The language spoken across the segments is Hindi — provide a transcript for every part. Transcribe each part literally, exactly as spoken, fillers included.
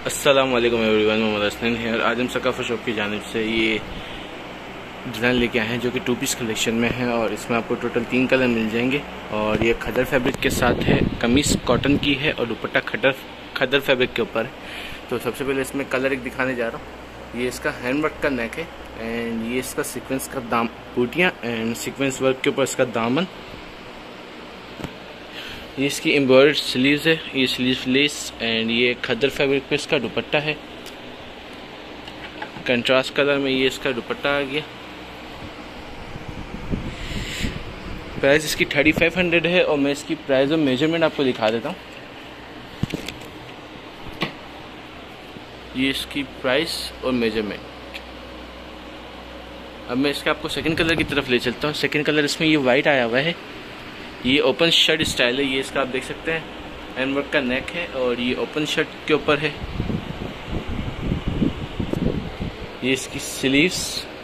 अस्सलाम वालेकुम एवरीवन, मोहम्मद हसन है और आज हम सकाफा शॉप की जानिब से ये डिज़ाइन लेके आए हैं जो कि टू पीस कलेक्शन में है और इसमें आपको टोटल तीन कलर मिल जाएंगे। और ये खदर फैब्रिक के साथ है, कमीज़ कॉटन की है और दुपट्टा खदर खदर फैब्रिक के ऊपर है। तो सबसे पहले इसमें कलर एक दिखाने जा रहा हूँ। ये इसका हैंडवर्क का नेक है एंड ये इसका सीक्वेंस का दाम बूटियाँ एंड सीक्वेंस वर्क के ऊपर इसका दामन। ये इसकी एम्ब्रॉयडर्ड स्लीव्स है, ये स्लीव लेस एंड ये खदर फैब्रिक पे इसका दुपट्टा है। कंट्रास्ट कलर में ये इसका दुपट्टा आ गया। प्राइस इसकी थर्टी फाइव हंड्रेड है और मैं इसकी प्राइस और मेजरमेंट आपको दिखा देता हूँ। ये इसकी प्राइस और मेजरमेंट। अब मैं इसके आपको सेकंड कलर की तरफ ले चलता हूँ। सेकंड कलर इसमें ये वाइट आया हुआ है, ये ओपन शर्ट स्टाइल है। ये इसका आप देख सकते हैं हैंडवर्क का नेक है और ये ओपन शर्ट के ऊपर है। ये इसकी स्लीव्स,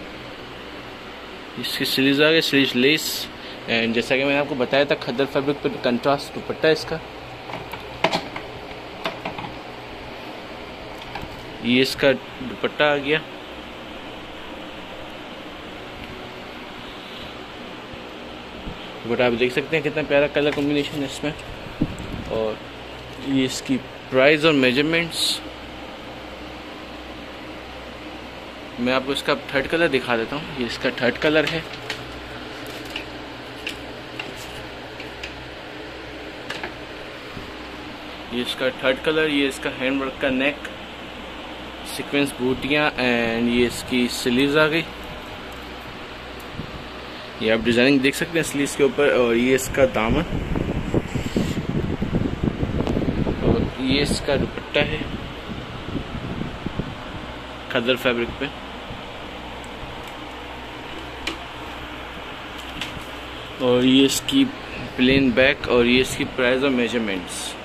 इसकी स्लीव्स आ गए, स्लीव्स लेस एंड जैसा कि मैंने आपको बताया था खदर फैब्रिक पर कंट्रास्ट दुपट्टा है इसका। ये इसका दुपट्टा आ गया। बट आप देख सकते हैं कितना प्यारा कलर कॉम्बिनेशन है इसमें। और ये इसकी प्राइस और मेजरमेंट्स मैं आपको इसका थर्ड कलर दिखा देता हूँ। ये इसका थर्ड कलर है। ये इसका थर्ड कलर, ये इसका हैंडवर्क का नेक, सीक्वेंस बूटियाँ एंड ये इसकी स्लीव्स आ गई। ये आप डिजाइनिंग देख सकते हैं स्लीव्स के ऊपर। और ये इसका दामन और ये इसका दुपट्टा है खदर फैब्रिक पे। और ये इसकी प्लेन बैक और ये इसकी प्राइस और मेजरमेंट्स।